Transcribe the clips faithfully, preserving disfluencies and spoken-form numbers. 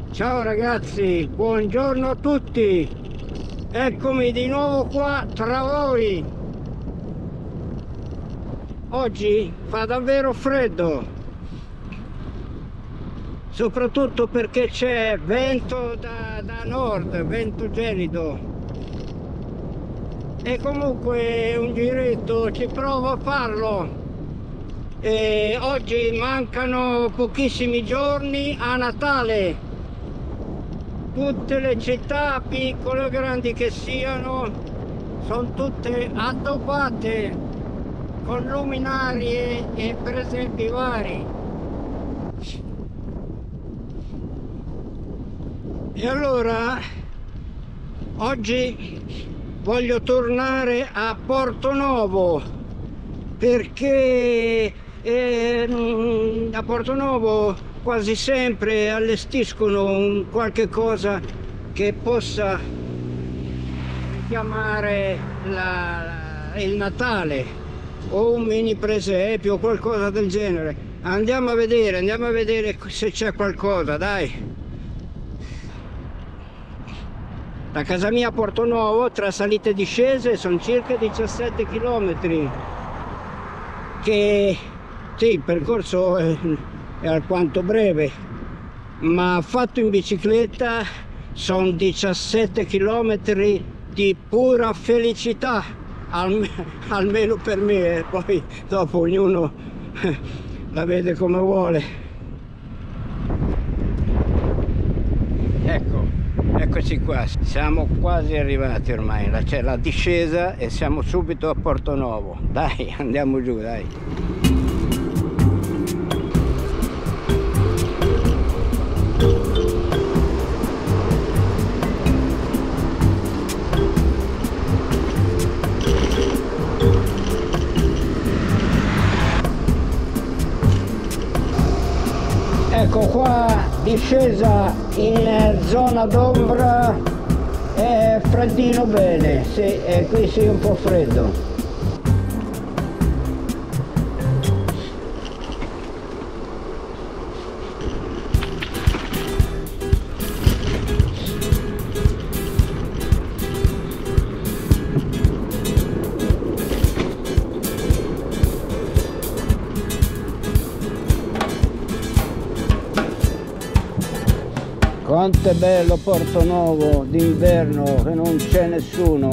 Ciao ragazzi, buongiorno a tutti. Eccomi di nuovo qua tra voi. Oggi fa davvero freddo, soprattutto perché c'è vento da, da nord, vento gelido. E comunque un giretto ci provo a farlo. E oggi mancano pochissimi giorni a Natale. Tutte le città, piccole o grandi che siano, sono tutte addobbate con luminarie e presepi vari. E allora oggi voglio tornare a Portonovo, perché eh, a Portonovo quasi sempre allestiscono un qualche cosa che possa chiamare la, la, il Natale, o un mini presepio o qualcosa del genere. Andiamo a vedere, andiamo a vedere se c'è qualcosa, dai. Da casa mia a Portonovo, tra salite e discese, sono circa diciassette chilometri, che sì, il percorso è, è alquanto breve, ma fatto in bicicletta sono diciassette chilometri di pura felicità, alme, almeno per me, poi dopo ognuno la vede come vuole. Ecco, eccoci qua, siamo quasi arrivati ormai, c'è la discesa e siamo subito a Portonovo. Dai, andiamo giù, dai. Ecco qua, discesa in zona d'ombra, è freddino bene, sì, e qui sì un po' freddo. Quanto è bello Portonovo d'inverno che non c'è nessuno.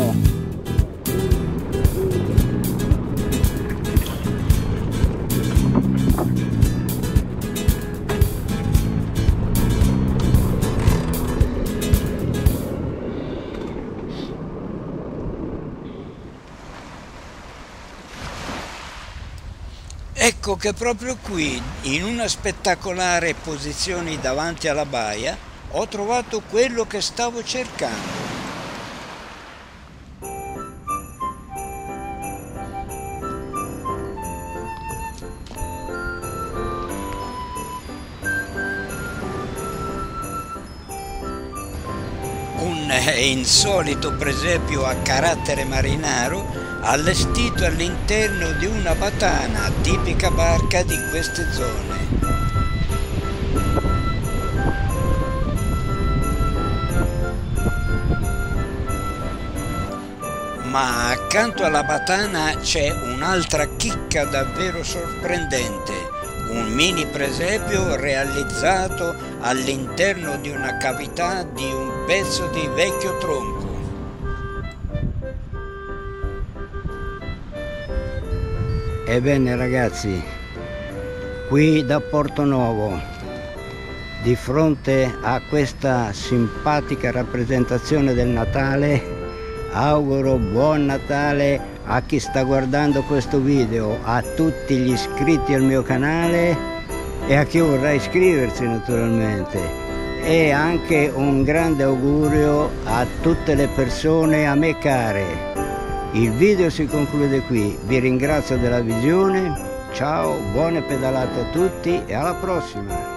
Ecco che proprio qui, in una spettacolare posizione davanti alla baia, ho trovato quello che stavo cercando. Un insolito presepio a carattere marinaro allestito all'interno di una batana, tipica barca di queste zone. Ma accanto alla batana c'è un'altra chicca davvero sorprendente, un mini presepio realizzato all'interno di una cavità di un pezzo di vecchio tronco. Ebbene ragazzi, qui da Portonovo, di fronte a questa simpatica rappresentazione del Natale, auguro buon Natale a chi sta guardando questo video, a tutti gli iscritti al mio canale e a chi vorrà iscriversi naturalmente, e anche un grande augurio a tutte le persone a me care. Il video si conclude qui, vi ringrazio della visione, ciao, buone pedalate a tutti e alla prossima!